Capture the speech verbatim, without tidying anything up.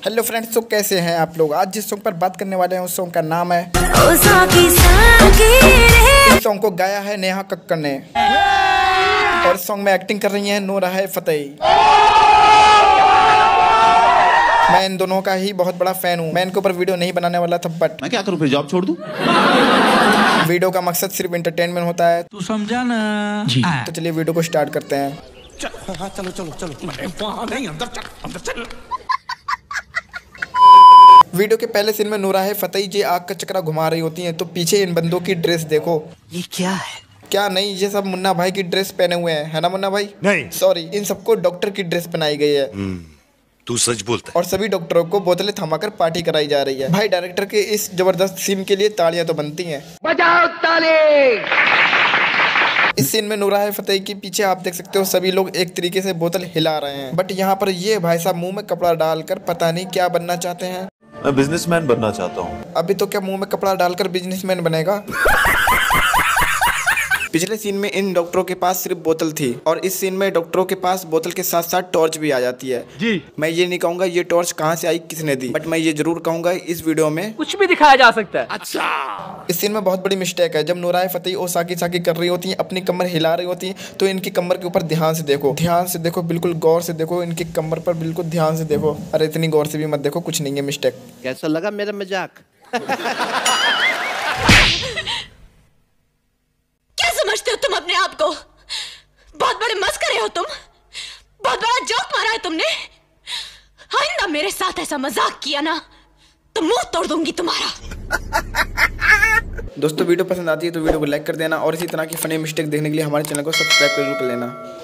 Hello friends, तो कैसे हैं आप लोग। आज जिस सॉन्ग पर बात करने वाले हैं उस सॉन्ग का नाम है इस सॉन्ग को गाया है नेहा कक्कड़ ने और सॉन्ग में एक्टिंग कर रही हैं नूरा फतेही। मैं इन दोनों का ही बहुत बड़ा फैन हूँ। मैं इनके ऊपर वीडियो नहीं बनाने वाला था, बट मैं क्या करूँ, फिर जॉब छोड़ दूँ। वीडियो का मकसद सिर्फ एंटरटेनमेंट होता है, तू समझा ना जी। तो चलिए वीडियो को स्टार्ट करते हैं। चल, हाँ, चलो चलो चलो नहीं, अंदर चल, अंदर चल। वीडियो के पहले सीन में नूरा फतेही जी आग का चक्रा घुमा रही होती हैं, तो पीछे इन बंदों की ड्रेस देखो। ये क्या है? क्या नहीं, ये सब मुन्ना भाई की ड्रेस पहने हुए हैं, है ना मुन्ना भाई? नहीं, सॉरी, इन सबको डॉक्टर की ड्रेस पहनाई गई है। तू सच बोलता है। और सभी डॉक्टरों को बोतलें थमाकर पार्टी कराई जा रही है। भाई डायरेक्टर के इस जबरदस्त सीन के लिए तालियां तो बनती हैं। बजाओ ताली। इस सीन में नूरा फतेही के पीछे आप देख सकते हो सभी लोग एक तरीके से बोतल हिला रहे हैं, बट यहाँ पर ये भाई साहब मुंह में कपड़ा डालकर पता नहीं क्या बनना चाहते हैं। मैं बिजनेसमैन बनना चाहता हूँ। अभी तो क्या मुंह में कपड़ा डालकर बिजनेसमैन बनेगा। पिछले सीन में इन डॉक्टरों के पास सिर्फ बोतल थी और इस सीन में डॉक्टरों के पास बोतल के साथ साथ टॉर्च भी आ जाती है जी। मैं ये नहीं कहूंगा ये टॉर्च कहाँ से आई, किसने दी, बट मैं ये जरूर कहूंगा इस वीडियो में कुछ भी दिखाया जा सकता है। अच्छा, इस सीन में बहुत बड़ी मिस्टेक है। जब नूरा फतेही और साकी साकी कर रही होती है, अपनी कमर हिला रही होती है, तो इनकी कमर के ऊपर ध्यान से देखो, ध्यान से देखो, बिल्कुल गौर से देखो, इनकी कमर पर बिल्कुल ध्यान से देखो। अरे इतनी गौर से भी मत देखो, कुछ नहीं है मिस्टेक। कैसा लगा मेरा मजाक? समझते हो तुम अपने आप को? बहुत बड़े मस्करे हो तुम, बहुत बड़ा जोक मारा है तुमने। आइंदा मेरे साथ ऐसा मजाक किया ना तो मुंह तोड़ दूंगी तुम्हारा। दोस्तों वीडियो पसंद आती है तो वीडियो को लाइक कर देना और इसी तरह की फनी मिस्टेक देखने के लिए हमारे चैनल को सब्सक्राइब जरूर कर लेना।